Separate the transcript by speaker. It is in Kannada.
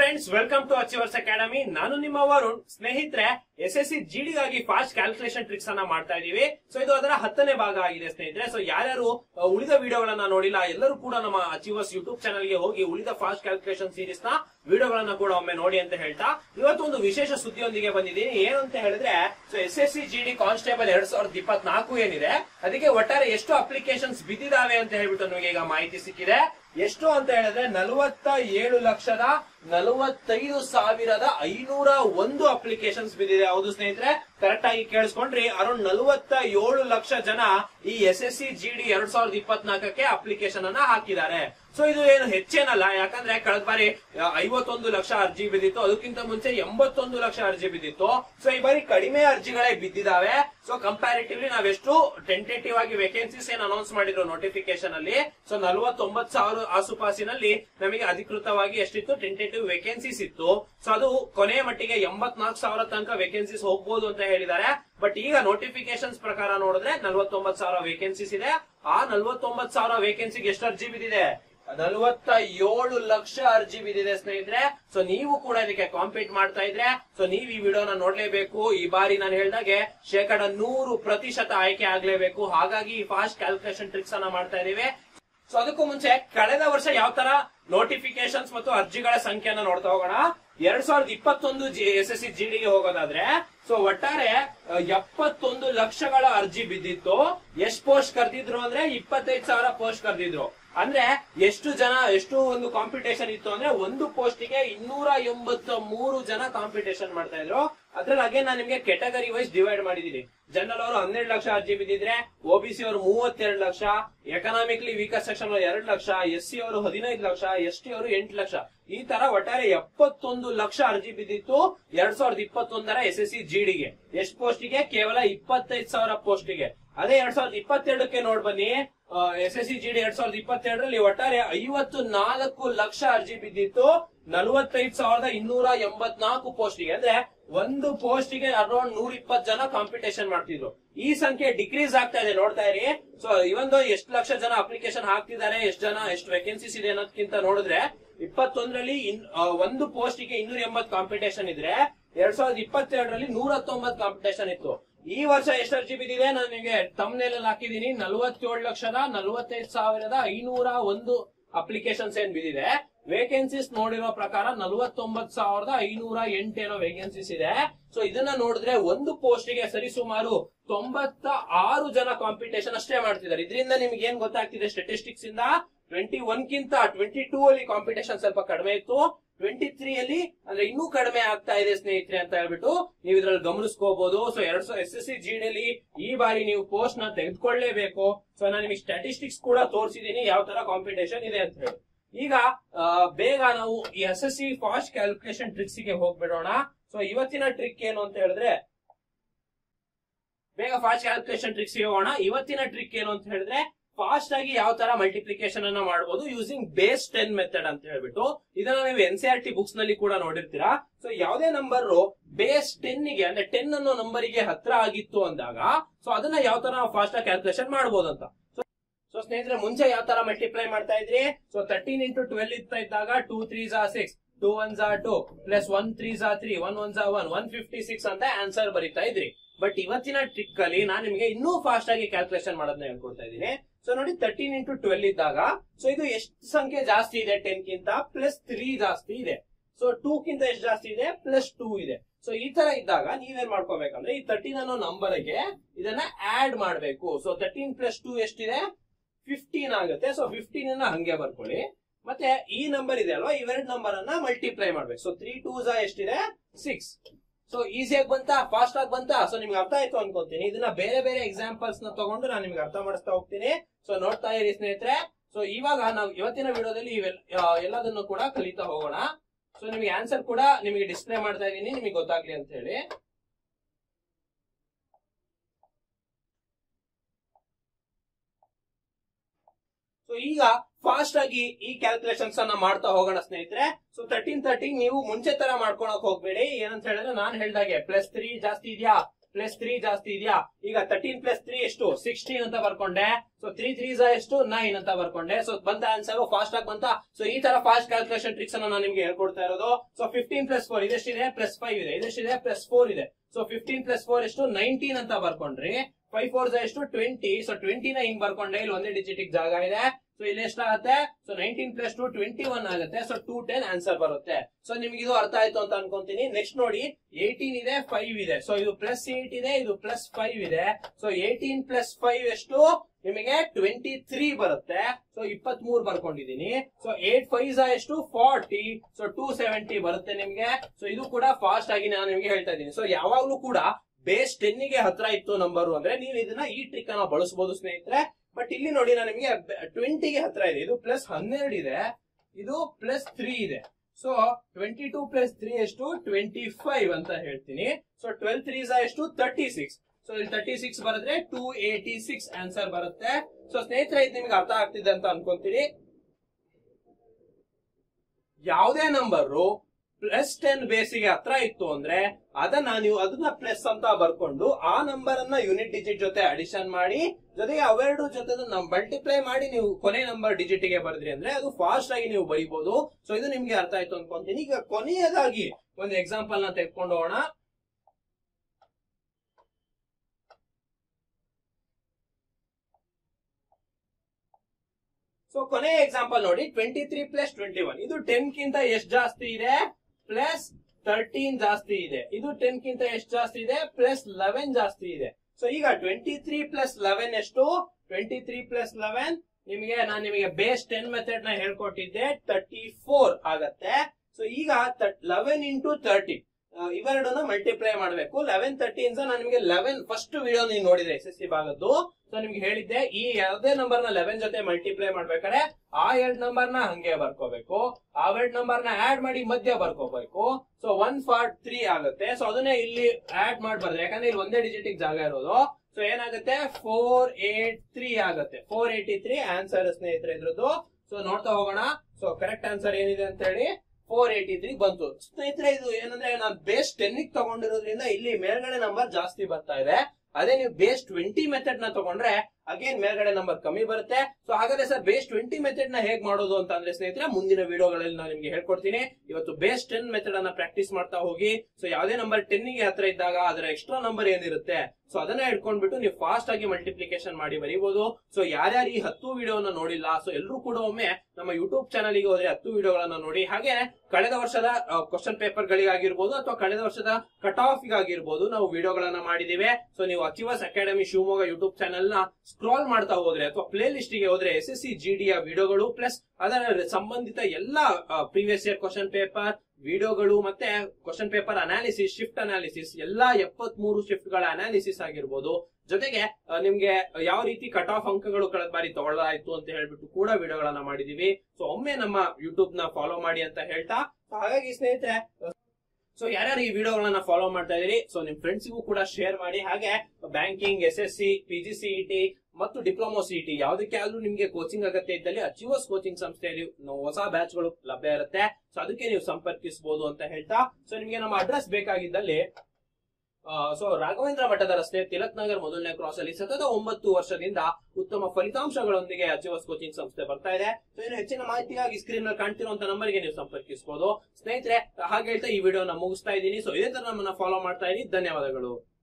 Speaker 1: Friends, welcome to achievers academy. ನಾನು ನಿಮ್ಮ ವರುಣ್. ಸ್ನೇಹಿತರೆ, SSC GD ಗಾಗಿ ಫಾಸ್ಟ್ ಕ್ಯಾಲ್ಕುಲೇಷನ್ ಟ್ರಿಕ್ಸ್ ಅನ್ನ ಮಾಡ್ತಾ ಇದೀವಿ. ಸೊ ಇದು ಅದರ 10ನೇ ಭಾಗ ಆಗಿದೆ ಸ್ನೇಹಿತರೆ. ಸೊ ಯಾರ್ಯಾರು ಉಳಿದ ವಿಡಿಯೋಗಳನ್ನ ನೋಡಿಲ್ಲ ಎಲ್ಲರೂ ಕೂಡ ನಮ್ಮ ಅಚೀವರ್ಸ್ ಯೂಟ್ಯೂಬ್ ಚಾನಲ್ ಗೆ ಹೋಗಿ ಉಳಿದ ಫಾಸ್ಟ್ ಕ್ಯಾಲ್ಕುಲೇಷನ್ ಸೀರೀಸ್ ನ ವಿಡಿಯೋಗಳನ್ನ ಕೂಡ ಒಮ್ಮೆ ನೋಡಿ ಅಂತ ಹೇಳ್ತಾ ಇವತ್ತು ಒಂದು ವಿಶೇಷ ಸುದ್ದಿಯೊಂದಿಗೆ ಬಂದಿದ್ದೀನಿ. ಏನು ಅಂತ ಹೇಳಿದ್ರೆ, ಸೊ SSC GD ಕಾನ್ಸ್ಟೇಬಲ್ 2024 ಏನಿದೆ ಅದಕ್ಕೆ ಒಟ್ಟಾರೆ ಎಷ್ಟು ಅಪ್ಲಿಕೇಶನ್ಸ್ ಬಿದ್ದಿದಾವೆ ಅಂತ ಹೇಳ್ಬಿಟ್ಟು ನಮಗೆ ಈಗ ಮಾಹಿತಿ ಸಿಕ್ಕಿದೆ. ಎಷ್ಟು ಅಂತ ಹೇಳಿದ್ರೆ 47,45,501 ಅಪ್ಲಿಕೇಶನ್ಸ್ ಬಿದ್ದಿದೆ. ಹೌದು ಸ್ನೇಹಿತರೆ, ಕರೆಕ್ಟ್ ಆಗಿ ಕೇಳಿಸ್ಕೊಂಡ್ರಿ. ಅರೌಂಡ್ 47 ಲಕ್ಷ ಜನ ಈ SSC GD 2024ಕ್ಕೆ ಅಪ್ಲಿಕೇಶನ್ ಅನ್ನ ಹಾಕಿದ್ದಾರೆ. ಸೊ ಇದು ಏನು ಹೆಚ್ಚೇನಲ್ಲ, ಯಾಕಂದ್ರೆ ಕಳೆದ ಬಾರಿ 51 ಲಕ್ಷ ಅರ್ಜಿ ಬಿದ್ದಿತ್ತು, ಅದಕ್ಕಿಂತ ಮುಂಚೆ 81 ಲಕ್ಷ ಅರ್ಜಿ ಬಿದ್ದಿತ್ತು. ಸೊ ಈ ಬಾರಿ ಕಡಿಮೆ ಅರ್ಜಿಗಳೇ ಬಿದ್ದಿದಾವೆ. ಸೊ ಕಂಪ್ಯಾರಿಟಿವ್ಲಿ ನಾವೆಷ್ಟು ಟೆಂಟೇಟಿವ್ ಆಗಿ ವೇಕೆನ್ಸೀಸ್ ಏನ್ ಅನೌನ್ಸ್ ಮಾಡಿದ್ರು ನೋಟಿಫಿಕೇಶನ್ ಅಲ್ಲಿ, ಸೊ 49,000 ಆಸುಪಾಸಿನಲ್ಲಿ ನಮಗೆ ಅಧಿಕೃತವಾಗಿ ಎಷ್ಟಿತ್ತು ಟೆಂಟೇಟಿವ್ ವೇಕೆನ್ಸೀಸ್ ಇತ್ತು. ಸೊ ಅದು ಕೊನೆಯ ಮಟ್ಟಿಗೆ 84,000 ತನಕ ವೇಕೆನ್ಸೀಸ್ ಹೋಗ್ಬೋದು ಅಂತ ಹೇಳಿದ್ದಾರೆ. ಬಟ್ ಈಗ ನೋಟಿಫಿಕೇಶನ್ಸ್ ಪ್ರಕಾರ ನೋಡಿದ್ರೆ 49,000 ವೇಕೆನ್ಸೀಸ್ ಇದೆ. ಆ 49,000 ವೇಕೆನ್ಸಿಗೆ ಎಷ್ಟು ಅರ್ಜಿ ಬಿದ್ದಿದೆ? 47 ಲಕ್ಷ ಅರ್ಜಿ ಬಿದ್ದಿದೆ ಸ್ನೇಹಿತರೆ. ಸೊ ನೀವು ಕೂಡ ಇದಕ್ಕೆ ಕಾಂಪೀಟ್ ಮಾಡ್ತಾ ಇದ್ರೆ ಸೊ ನೀವು ಈ ವಿಡಿಯೋನ ನೋಡ್ಲೇಬೇಕು. ಈ ಬಾರಿ ನಾನು ಹೇಳ್ದಾಗೆ 100% ಆಯ್ಕೆ ಆಗ್ಲೇಬೇಕು. ಹಾಗಾಗಿ ಈ ಫಾಸ್ಟ್ ಕ್ಯಾಲ್ಕುಲೇಷನ್ ಟ್ರಿಕ್ಸ್ ಅನ್ನ ಮಾಡ್ತಾ ಇದೀವಿ. ಸೊ ಅದಕ್ಕೂ ಮುಂಚೆ ಕಳೆದ ವರ್ಷ ಯಾವ ತರ ನೋಟಿಫಿಕೇಶನ್ಸ್ ಮತ್ತು ಅರ್ಜಿಗಳ ಸಂಖ್ಯೆಯನ್ನ ನೋಡ್ತಾ ಹೋಗೋಣ. 2021 SSC GD ಗೆ ಹೋಗೋದಾದ್ರೆ ಸೊ ಒಟ್ಟಾರೆ 71 ಲಕ್ಷಗಳ ಅರ್ಜಿ ಬಿದ್ದಿತ್ತು. ಎಷ್ಟು ಪೋಸ್ಟ್ ಕರೆದಿದ್ರು ಅಂದ್ರೆ 25,000 ಪೋಸ್ಟ್ ಕರೆದಿದ್ರು. ಅಂದ್ರೆ ಎಷ್ಟು ಒಂದು ಕಾಂಪಿಟೇಷನ್ ಇತ್ತು ಅಂದ್ರೆ ಒಂದು ಪೋಸ್ಟ್ ಗೆ 283 ಜನ ಕಾಂಪಿಟೇಷನ್ ಮಾಡ್ತಾ ಇದ್ರು. ಅದ್ರಲ್ಲಿ ಹಾಗೆ ನಾನು ನಿಮ್ಗೆ ಕೆಟಗರಿ ವೈಸ್ ಡಿವೈಡ್ ಮಾಡಿದೀನಿ. ಜನರಲ್ ಅವರು 12 ಲಕ್ಷ ಅರ್ಜಿ ಬಿದ್ದಿದ್ರೆ, OBC ಅವರು 32 lakh, economically weaker section 2 lakh, SC ಅವರು 15 ಲಕ್ಷ, ST ಅವರು 8 ಲಕ್ಷ. ಈ ತರ ಒಟ್ಟಾರೆ 71 ಲಕ್ಷ ಅರ್ಜಿ ಬಿದ್ದಿತ್ತು 2021ರ SSC GD ಗೆ. ಎಷ್ಟು ಪೋಸ್ಟಿಗೆ? ಕೇವಲ 25,000 ಪೋಸ್ಟಿಗೆ. ಅದೇ 2022ಕ್ಕೆ ನೋಡ್ ಬನ್ನಿ. SSC GD 2022ರಲ್ಲಿ ಒಟ್ಟಾರೆ 54 ಲಕ್ಷ ಅರ್ಜಿ ಬಿದ್ದಿತ್ತು 45,284 ಪೋಸ್ಟಿಗೆ. ಅಂದ್ರೆ ಒಂದು ಪೋಸ್ಟಿಗೆ ಅರೌಂಡ್ 120 ಜನ ಕಾಂಪಿಟೇಷನ್ ಮಾಡ್ತಿದ್ರು. ಈ ಸಂಖ್ಯೆ ಡಿಕ್ರೀಸ್ ಆಗ್ತಾ ಇದೆ, ನೋಡ್ತಾ ಇರಿ. ಸೊ ಇವೊಂದು ಎಷ್ಟು ಲಕ್ಷ ಜನ ಅಪ್ಲಿಕೇಶನ್ ಹಾಕ್ತಿದ್ದಾರೆ, ಎಷ್ಟು ವೇಕೆನ್ಸೀಸ್ ಇದೆ ಅನ್ನೋದಕ್ಕಿಂತ ನೋಡಿದ್ರೆ 21ರಲ್ಲಿ ಒಂದು ಪೋಸ್ಟಿಗೆ 280 ಕಾಂಪಿಟೇಷನ್ ಇದ್ರೆ 2022ರಲ್ಲಿ 119 ಕಾಂಪಿಟೇಷನ್ ಇತ್ತು. ಈ ವರ್ಷ ಎಷ್ಟು ಅರ್ಜಿ ಬಿದ್ದಿದೆ ನಾನು ನಿಮಗೆ ತಮ್ನೇಲ್ ಹಾಕಿದೀನಿ. 47,45,501 ಅಪ್ಲಿಕೇಶನ್ಸ್ ಏನ್ ಬಿದ್ದಿದೆ. ವೇಕೆನ್ಸೀಸ್ ನೋಡಿರೋ ಪ್ರಕಾರ 49,508 ಏನೋ ವೇಕೆನ್ಸೀಸ್ ಇದೆ. ಸೊ ಇದನ್ನ ನೋಡಿದ್ರೆ ಒಂದು ಪೋಸ್ಟ್ ಗೆ ಸರಿಸುಮಾರು 96 ಜನ ಕಾಂಪಿಟೇಷನ್ ಅಷ್ಟೇ ಮಾಡ್ತಿದ್ದಾರೆ. ಇದರಿಂದ ನಿಮ್ಗೆ ಏನ್ ಗೊತ್ತಾಗ್ತಿದೆ ಸ್ಟಾಟಿಸ್ಟಿಕ್ಸ್ ಇಂದ? 21ಕ್ಕಿಂತ 22 ಅಲ್ಲಿ ಕಾಂಪಿಟೇಷನ್ ಸ್ವಲ್ಪ ಕಡಿಮೆ ಇತ್ತು, 23 ಅಂದ್ರೆ ಇನ್ನೂ ಕಡಿಮೆ ಆಗ್ತಾ ಇದೆ ಸ್ನೇಹಿತರೆ ಅಂತ ಹೇಳ್ಬಿಟ್ಟು ನೀವು ಇದ್ರಲ್ಲಿ ಗಮನಿಸ್ಕೋಬಹುದು. ಸೊ SSC GD ಅಲ್ಲಿ ಈ ಬಾರಿ ನೀವು ಪೋಸ್ಟ್ ನ ತೆಗೆದುಕೊಳ್ಳೇಬೇಕು. ಸೊ ನಾನು ನಿಮಗೆ ಸ್ಟಾಟಿಸ್ಟಿಕ್ಸ್ ಕೂಡ ತೋರಿಸಿದೀನಿ ಯಾವ ತರ ಕಾಂಪಿಟೇಷನ್ ಇದೆ ಅಂತ ಹೇಳಿ. ಈಗ ಬೇಗ ನಾವು ಈ SSC ಫಾಸ್ಟ್ ಕ್ಯಾಲ್ಕುಲೇಷನ್ ಟ್ರಿಕ್ಸ್ ಗೆ ಹೋಗ್ಬಿಡೋಣ. ಸೊ ಇವತ್ತಿನ ಟ್ರಿಕ್ ಏನು ಅಂತ ಹೇಳಿದ್ರೆ, ಬೇಗ ಫಾಸ್ಟ್ ಕ್ಯಾಲ್ಕುಲೇಷನ್ ಟ್ರಿಕ್ಸ್ ಗೆ ಹೋಗೋಣ. ಇವತ್ತಿನ ಟ್ರಿಕ್ ಏನು ಅಂತ ಹೇಳಿದ್ರೆ, ಫಾಸ್ಟ್ ಆಗಿ ಯಾವ ತರ ಮಲ್ಟಿಪ್ಲಿಕೇಶನ್ ಅನ್ನ ಮಾಡಬಹುದು ಯೂಸಿಂಗ್ ಬೇಸ್ 10 ಮೆಥಡ್ ಅಂತ ಹೇಳ್ಬಿಟ್ಟು. ಇದನ್ನ ನೀವು NCERT ಬುಕ್ಸ್ ನಲ್ಲಿ ಕೂಡ ನೋಡಿರ್ತೀರಾ. ಸೊ ಯಾವುದೇ ನಂಬರ್ ಬೇಸ್ 10 ಗೆ ಅಂದ್ರೆ 10 ಅನ್ನೋ ನಂಬರಿಗೆ ಹತ್ರ ಆಗಿತ್ತು ಅಂದಾಗ ಸೊ ಅದನ್ನ ಯಾವ ತರ ನಾವು ಫಾಸ್ಟ್ ಆಗಿ ಕ್ಯಾಲ್ಕುಲೇಷನ್ ಮಾಡಬಹುದು ಅಂತ. ಸೊ ಸ್ನೇಹಿತರೆ, ಮುಂಚೆ ಯಾವ ತರ ಮಲ್ಟಿಪ್ಲೈ ಮಾಡ್ತಾ ಇದ್ರಿ? ಸೊ 13 into 12 ಇದ್ದಾಗ 2 3s are 6, 2 1s are 2, plus 1 3s are 3, 1 1s are 1, 156 ಅಂತ ಆನ್ಸರ್ ಬರೀತಾ ಇದ್ರಿ. ಬಟ್ ಇವತ್ತಿನ ಟ್ರಿಕ್ ಅಲ್ಲಿ ನಾನು ನಿಮಗೆ ಇನ್ನೂ ಫಾಸ್ಟ್ ಆಗಿ ಕ್ಯಾಲ್ಕುಲೇಷನ್ ಮಾಡೋದನ್ನ ಹೇಳ್ಕೊಡ್ತಾ ಇದ್ದೀನಿ. ಸೊ ನೋಡಿ, 13 into 12 ಇದ್ದಾಗ ಸೊ ಇದು ಎಷ್ಟು ಸಂಖ್ಯೆ ಜಾಸ್ತಿ ಇದೆ? 10 ಗಿಂತ ಪ್ಲಸ್ 3 ಜಾಸ್ತಿ ಇದೆ. ಸೊ 2 ಗಿಂತ ಎಷ್ಟು ಜಾಸ್ತಿ ಇದೆ? ಪ್ಲಸ್ 2 ಇದೆ. ಸೊ ಈ ತರ ಇದ್ದಾಗ ನೀವೇನ್ ಮಾಡ್ಕೋಬೇಕಂದ್ರೆ ಈ 13 ಅನ್ನೋ ನಂಬರ್ಗೆ ಇದನ್ನ ಆಡ್ ಮಾಡ್ಬೇಕು. ಸೊ 13 ಪ್ಲಸ್ 2 ಎಷ್ಟಿದೆ? 15 ಆಗುತ್ತೆ. ಸೊ 15 ಅನ್ನ ಹಂಗೆ ಬರ್ಕೊಳ್ಳಿ. ಮತ್ತೆ ಈ ನಂಬರ್ ಇದೆ ಅಲ್ವಾ, ಇವೆರಡು ನಂಬರ್ ಅನ್ನ ಮಲ್ಟಿಪ್ಲೈ ಮಾಡ್ಬೇಕು. ಸೊ 3 2s ಎಷ್ಟಿದೆ? 6. ಸೊ ಈಸಿಯಾಗಿ ಬಂತಾ? ಫಾಸ್ಟ್ ಆಗಿ ಬಂತಾ? ಸೊ ನಿಮ್ಗೆ ಅರ್ಥ ಆಯ್ತು ಅನ್ಕೊಂತೀನಿ. ಇದನ್ನ ಬೇರೆ ಬೇರೆ ಎಕ್ಸಾಂಪಲ್ಸ್ ನ ತಗೊಂಡು ನಾನು ನಿಮ್ಗೆ ಅರ್ಥ ಮಾಡಿಸ್ತಾ ಹೋಗ್ತೀನಿ. ಸೊ ನೋಡ್ತಾ ಇರಿ ಸ್ನೇಹಿತರೆ. ಸೊ ಇವಾಗ ನಾವು ಇವತ್ತಿನ ವಿಡಿಯೋದಲ್ಲಿ ಎಲ್ಲದನ್ನು ಕೂಡ ಕಲಿತಾ ಹೋಗೋಣ. ಸೊ ನಿಮಗೆ ಆನ್ಸರ್ ಕೂಡ ನಿಮಗೆ ಡಿಸ್ಪ್ಲೇ ಮಾಡ್ತಾ ಇದೀನಿ, ನಿಮಗೆ ಗೊತ್ತಾಗ್ಲಿ ಅಂತ ಹೇಳಿ. ಸೊ ಈಗ ಫಾಸ್ಟ್ ಆಗಿ ಈ ಕ್ಯಾಲ್ಕುಲೇಷನ್ಸ್ ಅನ್ನ ಮಾಡ್ತಾ ಹೋಗೋಣ ಸ್ನೇಹಿತರೆ. ಸೊ 13 ನೀವು ಮುಂಚೆ ತರ ಮಾಡ್ಕೊಳಕ್ ಹೋಗ್ಬೇಡಿ. ಏನಂತ ಹೇಳಿದ್ರೆ ನಾನು ಹೇಳ್ದಾಗೆ ಪ್ಲಸ್ 3 ಜಾಸ್ತಿ ಇದೆಯಾ? ಪ್ಲಸ್ 3 ಜಾಸ್ತಿ ಇದೆಯಾ? ಈಗ 13 ಪ್ಲಸ್ 3 ಎಷ್ಟು? 16 ಅಂತ ಬರ್ಕೊಂಡೆ. ಸೊ 3 3 ಎಷ್ಟು? 9 ಅಂತ ಬರ್ಕೊಂಡೆ. ಸೊ ಬಂತ ಆನ್ಸರ್, ಫಾಸ್ಟ್ ಆಗಿ ಬಂತ. ಸೊ ಈ ತರ ಫಾಸ್ಟ್ ಕ್ಯಾಲ್ಕುಲೇಷನ್ ಟ್ರಿಕ್ಸ್ ಅನ್ನ ನಾನು ನಿಮ್ಗೆ ಹೇಳ್ಕೊಡ್ತಾ ಇರೋದು. So 15 plus 4 ಇದೆಷ್ಟಿದೆ? ಪ್ಲಸ್ 5 ಇದೆ. ಇದೆಷ್ಟಿದೆ? ಪ್ಲಸ್ 4 ಇದೆ. ಸೊ 15 ಪ್ಲಸ್ 4 ಎಷ್ಟು? 19 ಅಂತ ಬರ್ಕೊಂಡ್ರಿ. 5 4 ಎಷ್ಟು? 20. ಸೊ 20 ನ ಹಿಂಗ್ ಬರ್ಕೊಂಡೆ. ಇಲ್ಲಿ ಒಂದೇ ಡಿಜಿಟ್ ಜಾಗ ಇದೆ. ಸೊ ಇಲ್ಲಿ ಎಷ್ಟಾಗತ್ತೆ? ಸೊ 19 ಪ್ಲಸ್ 2 21 ಆಗುತ್ತೆ. ಸೊ 210 ಆನ್ಸರ್ ಬರುತ್ತೆ. ಸೊ ನಿಮ್ಗೆ ಇದು ಅರ್ಥ ಆಯ್ತು ಅಂತ ಅನ್ಕೊಂತೀನಿ. ನೆಕ್ಸ್ಟ್ ನೋಡಿ, 18 ಇದೆ, 5 ಇದೆ. ಸೊ ಇದು ಪ್ಲಸ್ 8 ಇದೆ, ಇದು ಪ್ಲಸ್ 5 ಇದೆ. ಸೊ 18 ಪ್ಲಸ್ 5 ಎಷ್ಟು? ನಿಮಗೆ 23 ಬರುತ್ತೆ. ಸೊ 23 ಬರ್ಕೊಂಡಿದೀನಿ. ಸೊ 8 5 ಎಷ್ಟು? 40. ಸೊ 270 ಬರುತ್ತೆ ನಿಮ್ಗೆ. ಸೊ ಇದು ಕೂಡ ಫಾಸ್ಟ್ ಆಗಿ ನಾನು ನಿಮ್ಗೆ ಹೇಳ್ತಾ ಇದ್ದೀನಿ. ಸೊ ಯಾವಾಗ್ಲೂ ಕೂಡ ಬೇಸ್ 10 ಗೆ ಹತ್ರ ಇತ್ತು ನಂಬರ್ ಅಂದ್ರೆ ನೀವು ಇದನ್ನ ಈ ಟ್ರಿಕ್ ಅನ್ನ ಬಳಸಬಹುದು ಸ್ನೇಹಿತರೆ. ಬಟ್ ಇಲ್ಲಿ ನೋಡಿ, ನಾನು ನಿಮಗೆ 20 ಗೆ ಹತ್ರ ಇದೆ. ಇದು ಪ್ಲಸ್ 12 ಇದೆ, ಇದು ಪ್ಲಸ್ 3 ಇದೆ. ಸೊ 22 ಪ್ಲಸ್ 3 ಎಷ್ಟು? 25 ಅಂತ ಹೇಳ್ತೀನಿ. ಸೊ 12 3 ಎಷ್ಟು? 36. ಸೊ ಇಲ್ಲಿ 36 ಬರೆದ್ರೆ 286 ಆನ್ಸರ್ ಬರುತ್ತೆ. ಸೊ ಸ್ನೇಹಿತರೆ, ಇದು ನಿಮ್ಗೆ ಅರ್ಥ ಆಗ್ತಿದೆ ಅಂತ ಅನ್ಕೊಂತೀನಿ. ಯಾವುದೇ ನಂಬರ್ ಪ್ಲಸ್ 10 ಬೇಸಿಗೆ ಹತ್ರ ಇತ್ತು ಅಂದ್ರೆ ಅದನ್ನ ಪ್ಲಸ್ ಅಂತ ಬರ್ಕೊಂಡು ಆ ನಂಬರ್ ಅನ್ನ ಯೂನಿಟ್ ಡಿಜಿಟ್ ಜೊತೆ ಅಡಿಷನ್ ಮಾಡಿ, ಜೊತೆಗೆ ಅವೆರಡು ಜೊತೆ ಮಲ್ಟಿಪ್ಲೈ ಮಾಡಿ ನೀವು ಕೊನೆ ನಂಬರ್ ಡಿಜಿಟ್ ಗೆ ಬರೆದ್ರಿ ಅಂದ್ರೆ ಅದು ಫಾಸ್ಟ್ ಆಗಿ ನೀವು ಬರೀಬಹುದು. ಸೊ ಇದು ನಿಮ್ಗೆ ಅರ್ಥ ಆಯ್ತು ಅನ್ಕೊಂತೀನಿ. ಈಗ ಕೊನೆಯದಾಗಿ ಒಂದು ಎಕ್ಸಾಂಪಲ್ ನ ತೆಗೆದುಕೊಂಡು ಹೋಗೋಣ. ಸೊ ಕೊನೆಯ ಎಕ್ಸಾಂಪಲ್ ನೋಡಿ, 23 ಪ್ಲಸ್ 21. ಇದು 10 ಗಿಂತ ಎಷ್ಟು ಜಾಸ್ತಿ ಇದೆ? ಪ್ಲಸ್ 13 ಜಾಸ್ತಿ ಇದೆ. ಇದು 10 ಗಿಂತ ಎಷ್ಟು ಜಾಸ್ತಿ ಇದೆ? ಪ್ಲಸ್ 11 ಜಾಸ್ತಿ ಇದೆ. ಸೊ ಈಗ 23 ಪ್ಲಸ್ 11 ಎಷ್ಟು? 23 ಪ್ಲಸ್ 11 ನಾನು ನಿಮಗೆ ಬೇಸ್ 10 ಮೆಥಡ್ ನ ಹೇಳ್ಕೊಟ್ಟಿದ್ದೆ, 34 ಆಗತ್ತೆ. ಸೊ ಈಗ 11 ಇಂಟು 30 ಇವೆರಡನ್ನ ಮಲ್ಟಿಪ್ಲೈ ಮಾಡಬೇಕು. 11 13 ನಾನು ನಿಮಗೆ 11 ಫಸ್ಟ್ ವಿಡಿಯೋ ನೀವು ನೋಡಿದ್ರೆ SSC ಭಾಗದ್ದು. ಸೊ ನಿಮ್ಗೆ ಹೇಳಿದ್ದೆ, ಈ ಯಾವುದೇ ನಂಬರ್ ನ 11 ಜೊತೆ ಮಲ್ಟಿಪ್ಲೈ ಮಾಡ್ಬೇಕಾದ್ರೆ ಆ 2 ನಂಬರ್ ನ ಹಂಗೆ ಬರ್ಕೋಬೇಕು, ಆ 2 ನಂಬರ್ ನ ಆಡ್ ಮಾಡಿ ಮಧ್ಯ ಬರ್ಕೋಬೇಕು. ಸೊ 143 ಆಗುತ್ತೆ. ಸೊ ಅದನ್ನೇ ಇಲ್ಲಿ ಆಡ್ ಮಾಡ್ಬಾರ್ದು, ಯಾಕಂದ್ರೆ ಇಲ್ಲಿ ಒಂದೇ ಡಿಜಿಟ್ ಜಾಗ ಇರೋದು. ಸೊ ಏನಾಗುತ್ತೆ? 483 ಆಗುತ್ತೆ. 483 ಆನ್ಸರ್ ಸ್ನೇಹಿತರೆ ಇದ್ರದ್ದು. ಸೊ ನೋಡ್ತಾ ಹೋಗೋಣ. ಸೊ ಕರೆಕ್ಟ್ ಆನ್ಸರ್ ಏನಿದೆ ಅಂತ ಹೇಳಿ 483 ಬಂತು ಸ್ನೇಹಿತರೆ. ಇದು ಏನಂದ್ರೆ ನಾನು ಬೇಸ್ 10 ತಗೊಂಡಿರೋದ್ರಿಂದ ಇಲ್ಲಿ ಮೇಲ್ಗಡೆ ನಂಬರ್ ಜಾಸ್ತಿ ಬರ್ತಾ ಇದೆ. ಅದೇ ನೀವು ಬೇಸ್ 20 ಮೆಥಡ್ ನ ತಗೊಂಡ್ರೆ ಅಗೇನ್ ಮೇಲ್ಗಡೆ ನಂಬರ್ ಕಮ್ಮಿ ಬರುತ್ತೆ. ಸೊ ಹಾಗಾದ್ರೆ ಸರ್ ಬೇಸ್ 20 ಮೆಥಡ್ ನ ಹೇಗ್ ಮಾಡೋದು ಅಂತ ಅಂದ್ರೆ ಸ್ನೇಹಿತರೆ, ಮುಂದಿನ ವಿಡಿಯೋಗಳಲ್ಲಿ ನಾನು ನಿಮ್ಗೆ ಹೇಳ್ಕೊಡ್ತೀನಿ. ಇವತ್ತು ಬೇಸ್ 10 ಮೆಥಡ್ ಅನ್ನ ಪ್ರಾಕ್ಟೀಸ್ ಮಾಡ್ತಾ ಹೋಗಿ. ಸೊ ಯಾವುದೇ ನಂಬರ್ 10 ಗೆ ಹತ್ರ ಇದ್ದಾಗ ಅದರ ಎಕ್ಸ್ಟ್ರಾ ನಂಬರ್ ಏನಿರುತ್ತೆ ಸೊ ಅದನ್ನ ಹಿಡ್ಕೊಂಡ್ಬಿಟ್ಟು ನೀವು ಫಾಸ್ಟ್ ಆಗಿ ಮಲ್ಟಿಪ್ಲಿಕೇಶನ್ ಮಾಡಿ ಬರೀಬಹುದು. ಸೊ ಯಾರ್ಯಾರು ಈ 10 ವಿಡಿಯೋನ ನೋಡಿಲ್ಲ, ಸೊ ಎಲ್ಲರೂ ಕೂಡ ಒಮ್ಮೆ ನಮ್ಮ ಯೂಟ್ಯೂಬ್ ಚಾನಲ್ ಗೆ ಹೋದ್ರೆ 10 ವಿಡಿಯೋಗಳನ್ನ ನೋಡಿ. ಹಾಗೆ ಕಳೆದ ವರ್ಷದ ಕ್ವಶನ್ ಪೇಪರ್ ಗಳಿಗಾಗಿರ್ಬೋದು ಅಥವಾ ಕಳೆದ ವರ್ಷದ ಕಟ್ ಆಫ್ ಗಾಗಿರ್ಬೋದು ನಾವು ವಿಡಿಯೋಗಳನ್ನ ಮಾಡಿದಿವೆ. ಸೊ ನೀವು achievers academy Shivamogga YouTube channel ನ ಸ್ಕ್ರಾಲ್ ಮಾಡ್ತಾ ಹೋದ್ರೆ ಅಥವಾ ಪ್ಲೇ ಲಿಸ್ಟ್ ಗೆ ಹೋದ್ರೆ SSC GD ಯ ವಿಡಿಯೋಗಳು ಪ್ಲಸ್ ಅದರ ಸಂಬಂಧಿತ ಎಲ್ಲಾ ಪ್ರೀವಿಯಸ್ ಇಯರ್ ಕ್ವಶನ್ ಪೇಪರ್ ವಿಡಿಯೋಗಳು ಮತ್ತೆ question paper analysis, shift analysis, ಎಲ್ಲಾ 73 ಶಿಫ್ಟ್ ಗಳ ಅನಾಲಿಸಿಸ್ ಆಗಿರ್ಬೋದು. ಜೊತೆಗೆ ನಿಮ್ಗೆ ಯಾವ ರೀತಿ ಕಟ್ ಆಫ್ ಅಂಕಗಳು ಕಳೆದ ಬಾರಿ ತಗೊಳ್ಳಾಯ್ತು ಅಂತ ಹೇಳ್ಬಿಟ್ಟು ಕೂಡ ವಿಡಿಯೋಗಳನ್ನ ಮಾಡಿದೀವಿ. ಸೊ ಒಮ್ಮೆ ನಮ್ಮ ಯೂಟ್ಯೂಬ್ ನ ಫಾಲೋ ಮಾಡಿ ಅಂತ ಹೇಳ್ತಾ, ಹಾಗಾಗಿ ಸ್ನೇಹಿತರೆ, ಸೊ ಯಾರ್ಯಾರು ಈ ವಿಡಿಯೋಗಳನ್ನ ಫಾಲೋ ಮಾಡ್ತಾ ಇದೀರಿ ಸೊ ನಿಮ್ ಫ್ರೆಂಡ್ಸ್ಗೂ ಕೂಡ ಶೇರ್ ಮಾಡಿ. ಹಾಗೆ ಬ್ಯಾಂಕಿಂಗ್, SSC, PGCET ಮತ್ತು ಡಿಪ್ಲೊಮಾ CET ಯಾವ್ದಕ್ಕೆ ಆದ್ರೂ ನಿಮ್ಗೆ ಕೋಚಿಂಗ್ ಅಗತ್ಯ ಇದ್ದಲ್ಲಿ ಅಚೀವರ್ಸ್ ಕೋಚಿಂಗ್ ಸಂಸ್ಥೆಯಲ್ಲಿ ಹೊಸ ಬ್ಯಾಚ್ ಗಳು ಲಭ್ಯ ಇರುತ್ತೆ. ಸೊ ಅದಕ್ಕೆ ನೀವು ಸಂಪರ್ಕಿಸಬಹುದು ಅಂತ ಹೇಳ್ತಾ, ಸೊ ನಿಮ್ಗೆ ನಮ್ಮ ಅಡ್ರೆಸ್ ಬೇಕಾಗಿದ್ದಲ್ಲಿ ಸೊ ರಾಘವೇಂದ್ರ ಮಠದ ರಸ್ತೆ, ತಿಲಕ್ ನಗರ್ ಮೊದಲನೇ ಕ್ರಾಸ್ ಅಲ್ಲಿ ಸತತ 9 ವರ್ಷದಿಂದ ಉತ್ತಮ ಫಲಿತಾಂಶಗಳೊಂದಿಗೆ ಅಚೀವರ್ಸ್ ಕೋಚಿಂಗ್ ಸಂಸ್ಥೆ ಬರ್ತಾ ಇದೆ. ಸೊ ಇನ್ನು ಹೆಚ್ಚಿನ ಮಾಹಿತಿಗಾಗಿ ಸ್ಕ್ರೀನ್ ನಲ್ಲಿ ಕಾಣ್ತಿರುವಂತ ನಂಬರ್ಗೆ ನೀವು ಸಂಪರ್ಕಿಸಬಹುದು ಸ್ನೇಹಿತರೆ. ಹಾಗೆ ಹೇಳ್ತಾ ಈ ವಿಡಿಯೋನ ಮುಗಿಸ್ತಾ ಇದ್ದೀನಿ. ಸೊ ಇದೇ ತರ ನಮ್ಮನ್ನ ಫಾಲೋ ಮಾಡ್ತಾ ಇರಿ. ಧನ್ಯವಾದಗಳು.